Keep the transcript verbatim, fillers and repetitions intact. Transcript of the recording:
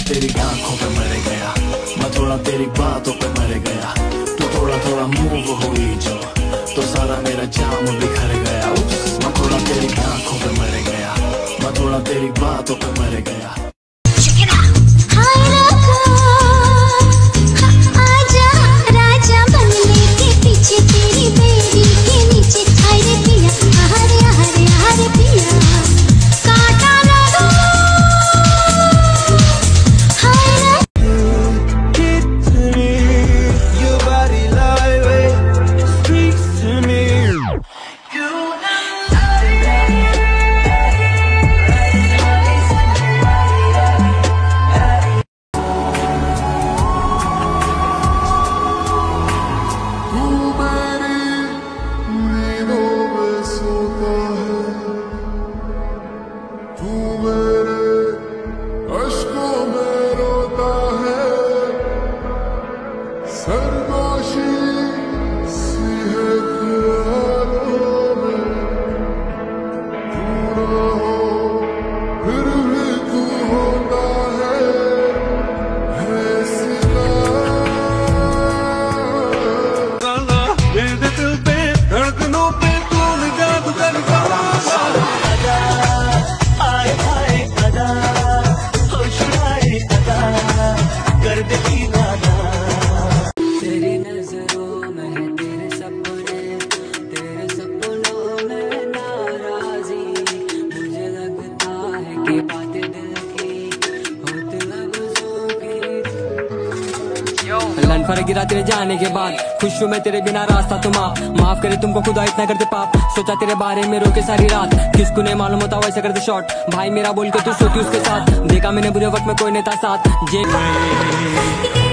तेरी आंखों पे मर गया, मैं थोड़ा तेरी बातों पे मर गया। तू थोड़ा थोड़ा मूव हुई जो तो सारा मेरा जाम बिखर गया। मैं थोड़ा तेरी आंखों पे मर गया, मैं थोड़ा तेरी बातों पे मर गया। पर गिरा तेरे जाने के बाद, खुश हूँ मैं तेरे बिना रास्ता तुम आप। माफ करे तुमको खुदा इतना करते पाप, सोचा तेरे बारे में रोके सारी रात। किसको नहीं मालूम होता वैसे करते शॉट, भाई मेरा बोल के तू सोती उसके साथ। देखा मैंने बुरे वक्त में कोई नहीं था साथ। जे